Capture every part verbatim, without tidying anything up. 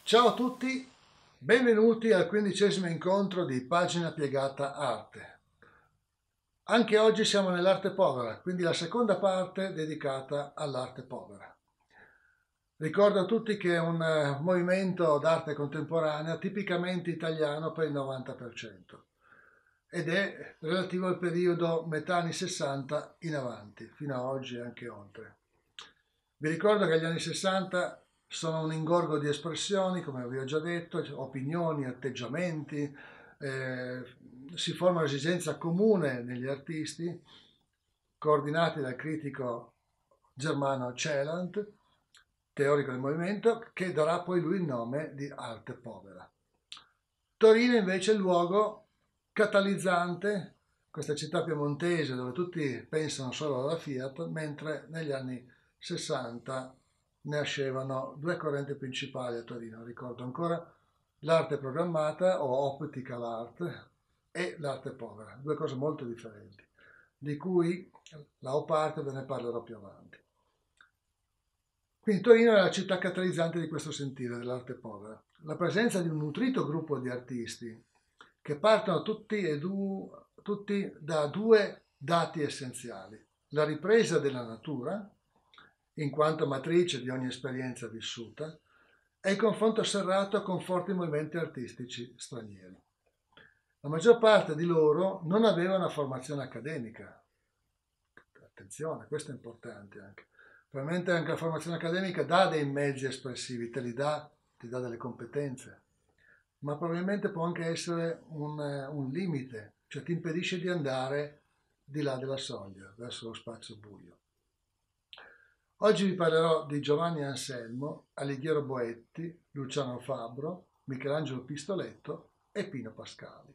Ciao a tutti, benvenuti al quindicesimo incontro di Pagina Piegata Arte. Anche oggi siamo nell'arte povera, quindi la seconda parte dedicata all'arte povera. Ricordo a tutti che è un eh, movimento d'arte contemporanea tipicamente italiano per il novanta per cento ed è relativo al periodo metà anni sessanta in avanti, fino a oggi e anche oltre. Vi ricordo che gli anni sessanta sono un ingorgo di espressioni, come vi ho già detto, opinioni, atteggiamenti, eh, si forma un'esigenza comune negli artisti, coordinati dal critico germano Celant, teorico del movimento, che darà poi lui il nome di arte povera. Torino invece è il luogo catalizzante, questa città piemontese dove tutti pensano solo alla Fiat, mentre negli anni sessanta nascevano due correnti principali a Torino, ricordo ancora l'arte programmata o optical art e l'arte povera, due cose molto differenti, di cui la oparte ve ne parlerò più avanti. Quindi Torino è la città catalizzante di questo sentire dell'arte povera. La presenza di un nutrito gruppo di artisti che partono tutti, e du, tutti da due dati essenziali. La ripresa della natura, in quanto matrice di ogni esperienza vissuta, e il confronto serrato con forti movimenti artistici stranieri. La maggior parte di loro non aveva una formazione accademica. Attenzione, questo è importante anche. Probabilmente anche la formazione accademica dà dei mezzi espressivi, te li dà, ti dà delle competenze, ma probabilmente può anche essere un, un limite, cioè ti impedisce di andare di là della soglia, verso lo spazio buio. Oggi vi parlerò di Giovanni Anselmo, Alighiero Boetti, Luciano Fabbro, Michelangelo Pistoletto e Pino Pascali.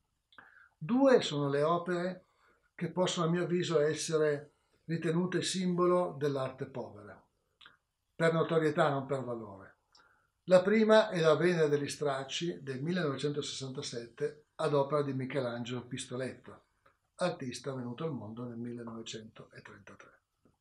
Due sono le opere che possono a mio avviso essere ritenute simbolo dell'arte povera, per notorietà non per valore. La prima è la Venere degli Stracci del millenovecentosessantasette ad opera di Michelangelo Pistoletto, artista venuto al mondo nel millenovecentotrentatré.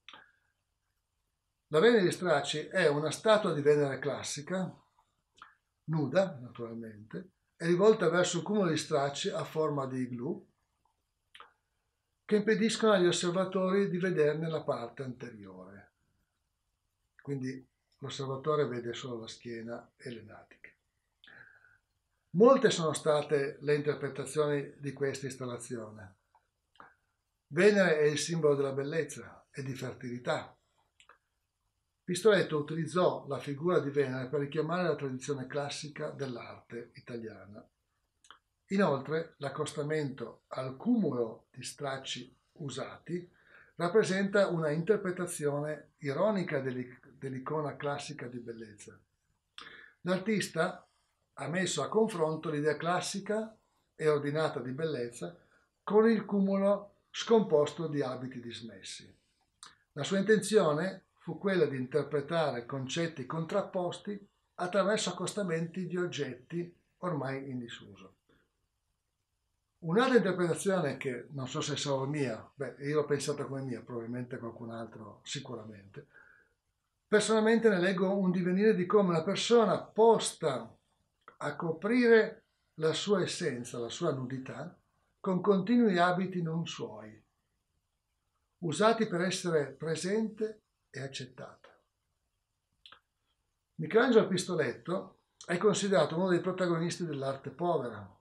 La Venere degli Stracci è una statua di Venere classica, nuda naturalmente, è rivolta verso un cumulo di stracci a forma di igloo che impediscono agli osservatori di vederne la parte anteriore. Quindi l'osservatore vede solo la schiena e le natiche. Molte sono state le interpretazioni di questa installazione. Venere è il simbolo della bellezza e di fertilità. Pistoletto utilizzò la figura di Venere per richiamare la tradizione classica dell'arte italiana. Inoltre, l'accostamento al cumulo di stracci usati rappresenta una interpretazione ironica dell'icona classica di bellezza. L'artista ha messo a confronto l'idea classica e ordinata di bellezza con il cumulo scomposto di abiti dismessi. La sua intenzione fu quella di interpretare concetti contrapposti attraverso accostamenti di oggetti ormai in disuso. Un'altra interpretazione che non so se è solo mia, beh, io l'ho pensata come mia, probabilmente qualcun altro sicuramente. Personalmente ne leggo un divenire di come una persona posta a coprire la sua essenza, la sua nudità, con continui abiti non suoi, usati per essere presente e accettata. Michelangelo Pistoletto è considerato uno dei protagonisti dell'arte povera.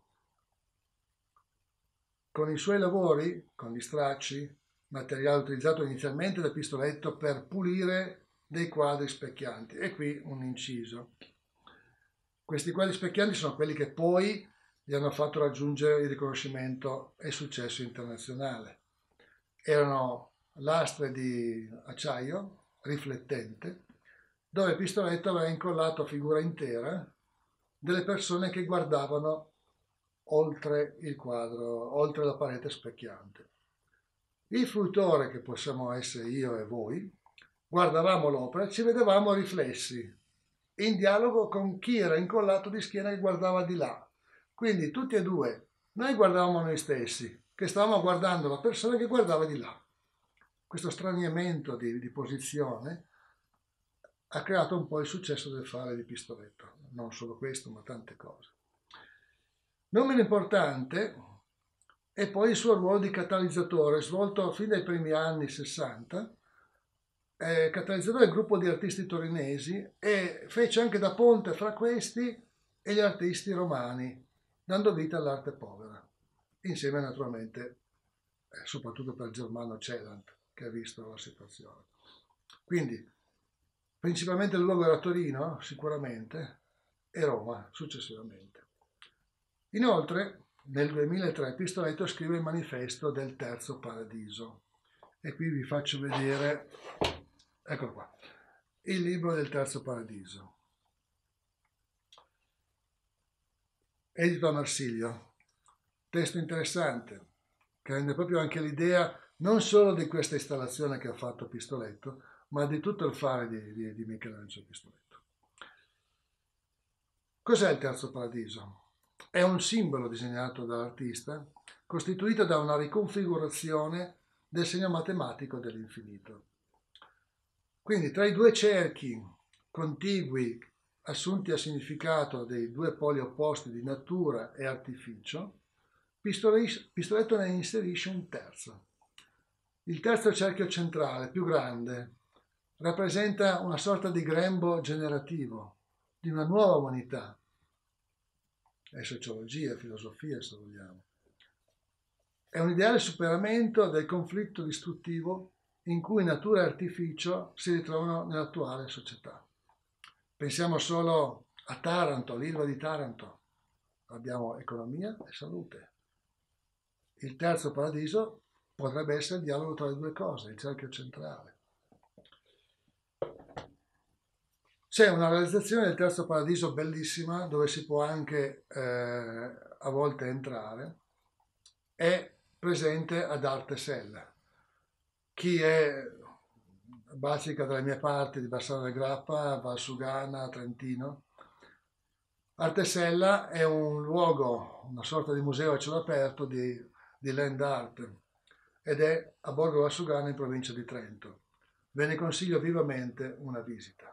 Con i suoi lavori, con gli stracci, materiale utilizzato inizialmente da Pistoletto per pulire dei quadri specchianti. E qui un inciso. Questi quadri specchianti sono quelli che poi gli hanno fatto raggiungere il riconoscimento e il successo internazionale. Erano lastre di acciaio riflettente, dove Pistoletto aveva incollato a figura intera delle persone che guardavano oltre il quadro, oltre la parete specchiante. Il fruitore, che possiamo essere io e voi, guardavamo l'opera e ci vedevamo riflessi in dialogo con chi era incollato di schiena che guardava di là. Quindi tutti e due, noi guardavamo noi stessi, che stavamo guardando la persona che guardava di là. Questo straniamento di, di posizione ha creato un po' il successo del fare di Pistoletto. Non solo questo, ma tante cose. Non meno importante è poi il suo ruolo di catalizzatore, svolto fin dai primi anni sessanta, eh, catalizzatore del gruppo di artisti torinesi, e fece anche da ponte fra questi e gli artisti romani, dando vita all'arte povera, insieme naturalmente, eh, soprattutto per Germano Celant, che ha visto la situazione. Quindi, principalmente il luogo era Torino, sicuramente, e Roma, successivamente. Inoltre, nel duemilatré Pistoletto scrive il manifesto del Terzo Paradiso, e qui vi faccio vedere, eccolo qua, il libro del Terzo Paradiso, edito a Marsilio. Testo interessante, che rende proprio anche l'idea non solo di questa installazione che ha fatto Pistoletto, ma di tutto il fare di, di, di Michelangelo Pistoletto. Cos'è il Terzo Paradiso? È un simbolo disegnato dall'artista, costituito da una riconfigurazione del segno matematico dell'infinito. Quindi tra i due cerchi contigui assunti a significato dei due poli opposti di natura e artificio, Pistoletto ne inserisce un terzo. Il terzo cerchio centrale, più grande, rappresenta una sorta di grembo generativo di una nuova umanità. È sociologia, filosofia, se vogliamo. È un ideale superamento del conflitto distruttivo in cui natura e artificio si ritrovano nell'attuale società. Pensiamo solo a Taranto, all'Ilva di Taranto. Abbiamo economia e salute. Il Terzo Paradiso potrebbe essere il dialogo tra le due cose, il cerchio centrale. C'è una realizzazione del Terzo Paradiso bellissima, dove si può anche eh, a volte entrare. È presente ad Artesella. Chi è basica dalle mie parti, di Bassano del Grappa, Valsugana, Trentino, Artesella è un luogo, una sorta di museo a cielo aperto di, di land art, ed è a Borgo Valsugana in provincia di Trento. Ve ne consiglio vivamente una visita.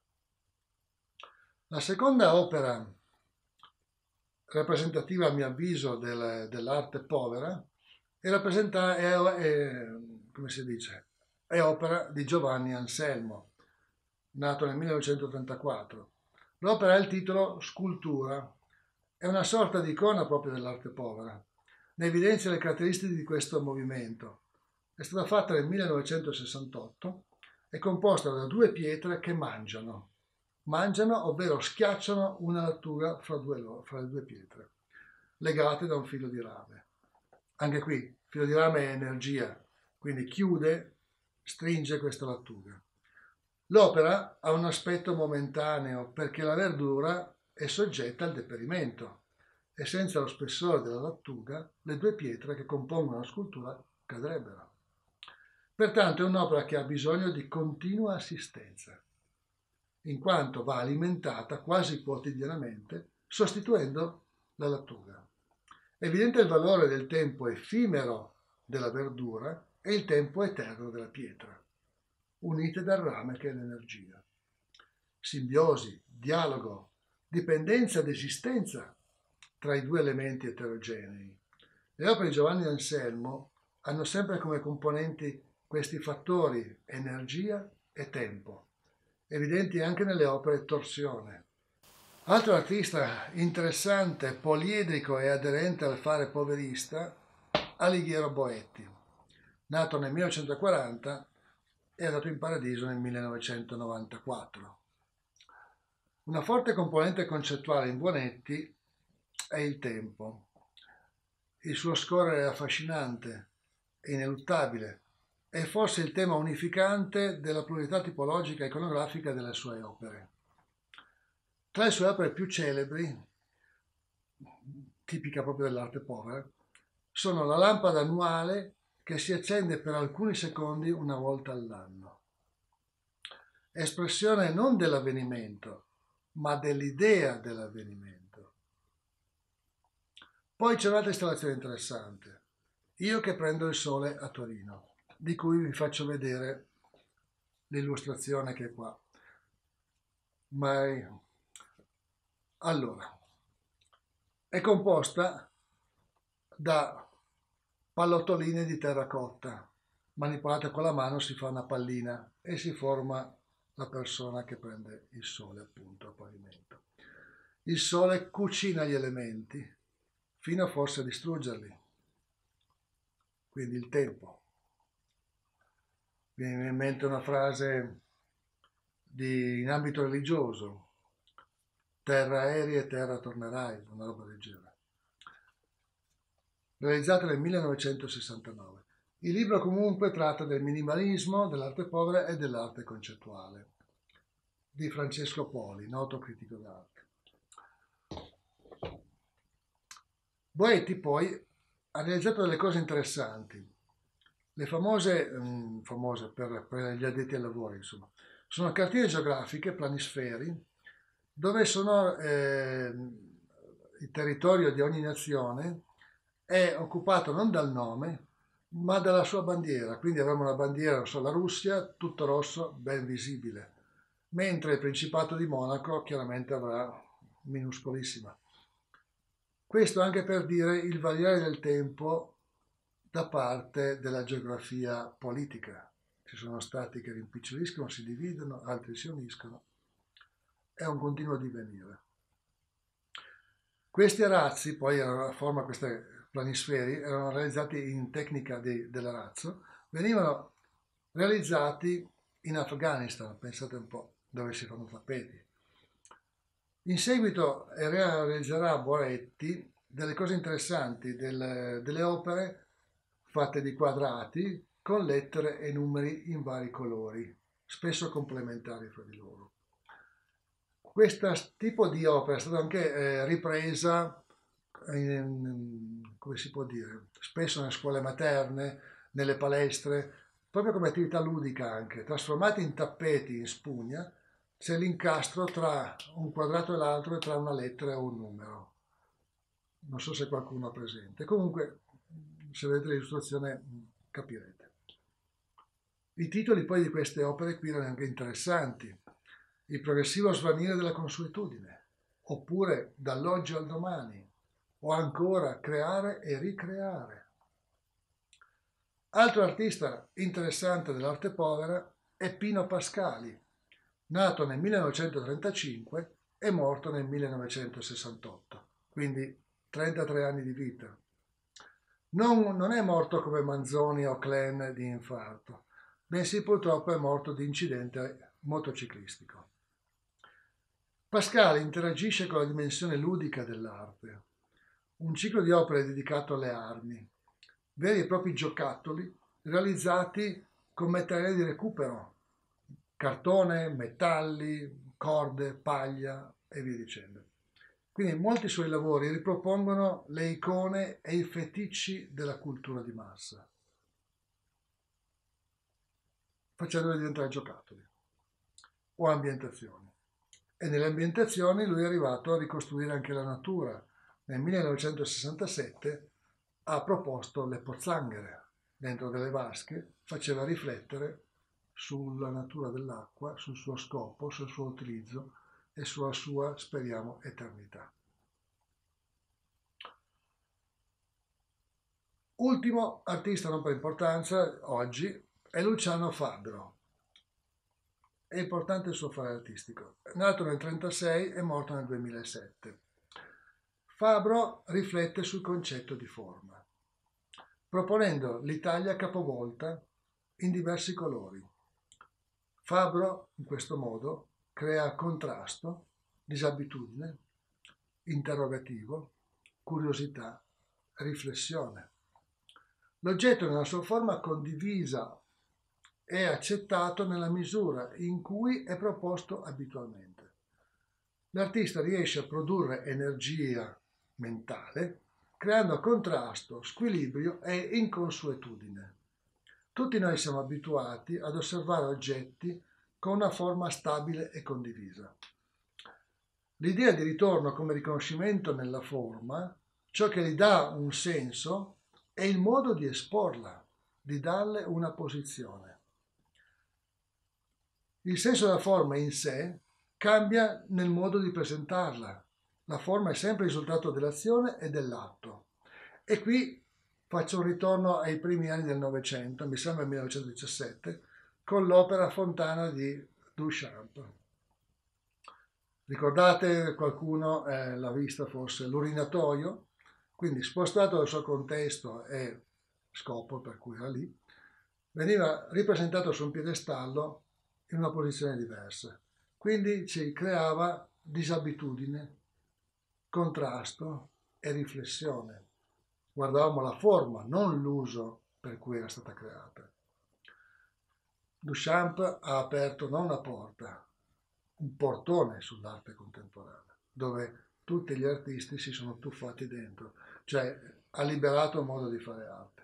La seconda opera rappresentativa, a mio avviso, del, dell'arte povera è, rappresenta, è, è, come si dice, è opera di Giovanni Anselmo, nato nel millenovecentotrentaquattro. L'opera ha il titolo Scultura, è una sorta di icona proprio dell'arte povera, ne evidenzia le caratteristiche di questo movimento. È stata fatta nel millenovecentosessantotto, è composta da due pietre che mangiano, mangiano, ovvero schiacciano una lattuga fra, due, fra le due pietre, legate da un filo di rame. Anche qui, il filo di rame è energia, quindi chiude, stringe questa lattuga. L'opera ha un aspetto momentaneo perché la verdura è soggetta al deperimento e senza lo spessore della lattuga le due pietre che compongono la scultura cadrebbero. Pertanto è un'opera che ha bisogno di continua assistenza, in quanto va alimentata quasi quotidianamente sostituendo la lattuga. È evidente il valore del tempo effimero della verdura e il tempo eterno della pietra, unite dal rame che è l'energia. Simbiosi, dialogo, dipendenza ed esistenza tra i due elementi eterogenei. Le opere di Giovanni Anselmo hanno sempre come componenti questi fattori energia e tempo, evidenti anche nelle opere Torsione. Altro artista interessante, poliedrico e aderente al fare poverista, Alighiero Boetti, nato nel millenovecentoquaranta e è andato in paradiso nel millenovecentonovantaquattro. Una forte componente concettuale in Boetti è il tempo. Il suo scorrere è affascinante e ineluttabile, è forse il tema unificante della pluralità tipologica e iconografica delle sue opere. Tra le sue opere più celebri, tipica proprio dell'arte povera, sono la lampada annuale che si accende per alcuni secondi una volta all'anno. Espressione non dell'avvenimento, ma dell'idea dell'avvenimento. Poi c'è un'altra installazione interessante, Io che prendo il sole a Torino, di cui vi faccio vedere l'illustrazione che è qua. mai. Allora, è composta da pallottoline di terracotta, manipolate con la mano si fa una pallina e si forma la persona che prende il sole, appunto, a pavimento. Il sole cucina gli elementi fino forse a distruggerli, quindi il tempo. Mi viene in mente una frase di, in ambito religioso: terra eri e terra tornerai, una roba del genere. Realizzato nel millenovecentosessantanove. Il libro comunque tratta del minimalismo, dell'arte povera e dell'arte concettuale, di Francesco Poli, noto critico d'arte. Boetti poi ha realizzato delle cose interessanti. Le famose, mh, famose per, per gli addetti ai lavori, insomma, sono cartine geografiche, planisferi, dove sono eh, il territorio di ogni nazione è occupato non dal nome, ma dalla sua bandiera. Quindi avremo una bandiera, non so, la Russia, tutto rosso, ben visibile, mentre il Principato di Monaco chiaramente avrà minuscolissima. Questo anche per dire il variare del tempo da parte della geografia politica. Ci sono stati che rimpiccioliscono, si dividono, altri si uniscono. È un continuo divenire. Questi arazzi, poi a forma questi planisferi, erano realizzati in tecnica di, dell'arazzo, venivano realizzati in Afghanistan, pensate un po', dove si fanno tappeti. In seguito realizzerà Boetti delle cose interessanti, delle, delle opere fatte di quadrati con lettere e numeri in vari colori, spesso complementari fra di loro. Questo tipo di opera è stata anche eh, ripresa, in, come si può dire, spesso nelle scuole materne, nelle palestre, proprio come attività ludica anche, trasformati in tappeti in spugna. C'è l'incastro tra un quadrato e l'altro e tra una lettera e un numero. Non so se qualcuno ha presente. Comunque, se vedete l'illustrazione capirete. I titoli poi di queste opere qui erano anche interessanti. Il progressivo svanire della consuetudine, oppure dall'oggi al domani, o ancora creare e ricreare. Altro artista interessante dell'arte povera è Pino Pascali, nato nel millenovecentotrentacinque e morto nel millenovecentosessantotto, quindi trentatré anni di vita. Non, non è morto come Manzoni o Klein di infarto, bensì purtroppo è morto di incidente motociclistico. Pascali interagisce con la dimensione ludica dell'arte, un ciclo di opere dedicato alle armi, veri e propri giocattoli realizzati con materiali di recupero, cartone, metalli, corde, paglia e via dicendo. Quindi molti suoi lavori ripropongono le icone e i feticci della cultura di massa, facendole diventare giocattoli o ambientazioni. E nelle ambientazioni lui è arrivato a ricostruire anche la natura. Nel millenovecentosessantasette ha proposto le pozzanghere dentro delle vasche, faceva riflettere sulla natura dell'acqua, sul suo scopo, sul suo utilizzo e sulla sua, speriamo, eternità. Ultimo artista non per importanza oggi è Luciano Fabbro. È importante il suo fare artistico. Nato nel trentasei e morto nel duemilasette. Fabbro riflette sul concetto di forma, proponendo l'Italia capovolta in diversi colori. Fabbro, in questo modo, crea contrasto, disabitudine, interrogativo, curiosità, riflessione. L'oggetto nella sua forma condivisa è accettato nella misura in cui è proposto abitualmente. L'artista riesce a produrre energia mentale, creando contrasto, squilibrio e inconsuetudine. Tutti noi siamo abituati ad osservare oggetti con una forma stabile e condivisa. L'idea di ritorno come riconoscimento nella forma, ciò che gli dà un senso, è il modo di esporla, di darle una posizione. Il senso della forma in sé cambia nel modo di presentarla. La forma è sempre il risultato dell'azione e dell'atto. E qui faccio un ritorno ai primi anni del Novecento, mi sembra il millenovecentodiciassette, con l'opera Fontana di Duchamp. Ricordate, qualcuno eh, l'ha vista forse, l'urinatoio, quindi spostato dal suo contesto e scopo per cui era lì, veniva ripresentato su un piedestallo in una posizione diversa. Quindi ci creava disabitudine, contrasto e riflessione. Guardavamo la forma, non l'uso per cui era stata creata. Duchamp ha aperto non una porta, un portone sull'arte contemporanea, dove tutti gli artisti si sono tuffati dentro, cioè ha liberato un modo di fare arte.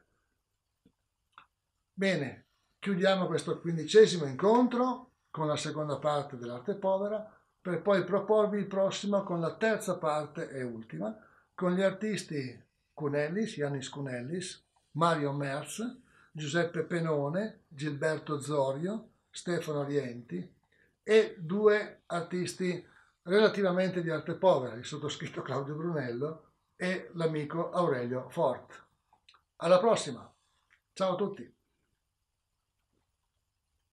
Bene, chiudiamo questo quindicesimo incontro con la seconda parte dell'arte povera, per poi proporvi il prossimo con la terza parte e ultima, con gli artisti Cunellis, Yannis Cunellis, Mario Merz, Giuseppe Penone, Gilberto Zorio, Stefano Rienti e due artisti relativamente di arte povera, il sottoscritto Claudio Brunello e l'amico Aurelio Fort. Alla prossima, ciao a tutti!